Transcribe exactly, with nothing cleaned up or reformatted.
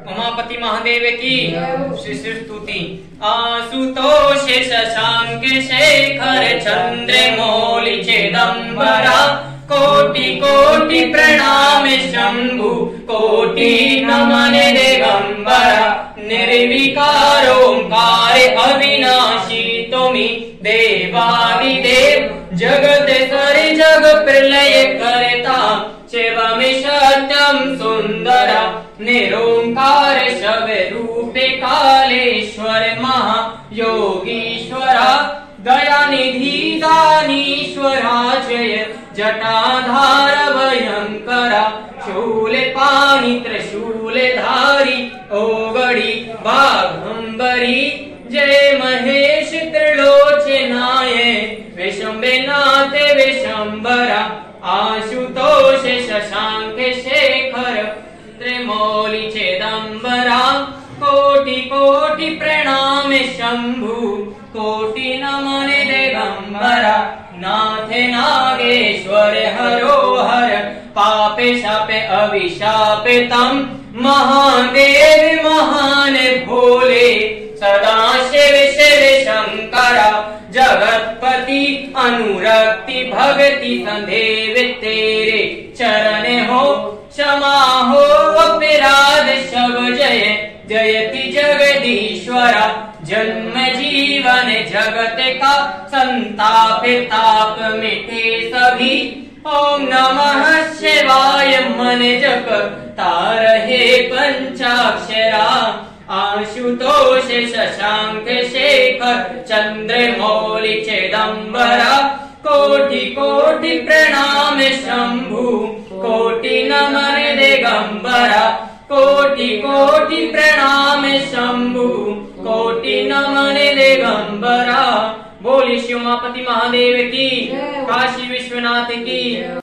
उमापति महादेव की श्री श्री स्तुति। आशुतोष शशांक शेखर चंद्र मौलि चिदंबरा कोटि कोटि प्रणाम शंभु कोटि नमन दिगंबरा निर्विकार ओंकार अविनाशी तुमि देवादिदेव जगत सर जग प्रलय करता शिवम सत्यम सुंदरा निरोंकार शव रूपे कालेश्वर महा योगीश्वरा दयानिधि दानीश्वरा जय जटाधार भयंकरा शूल पाणि त्रिशूल धारी ओगड़ी बाघंबरी जय महेश त्रिलोचनाय विशंबनाथ विशंबरा आशुतोष शशांक शेखर त्रिमौलि चिदंबरा कोटि कोटि प्रणाम शंभु कोटि नमन दिगंबरा नाथ नागेश्वर हरो हर पापे शापे अभिशापे तम महादेव महान भोले सदा शिव शिव शंकरा जगतपति अनुरक्ति भक्ति संदेव तेरे चरण हो क्षमा हो अपराध सब जय जयति जगदीश्वरा जन्म जीवन जगत का संताप ताप मिटे सभी ओम नमः शिवाय मन जप तारहे पंचाक्षरा आशुतोष शशांक शेखर चंद्र मौलि चिदंबरा कोटि कोटि प्रणाम शंभु कोटि नमन दिगंबरा कोटि कोटि प्रणाम शंभु कोटि नमन दिगंबरा। बोली शिव उमापति महादेव की, काशी विश्वनाथ की।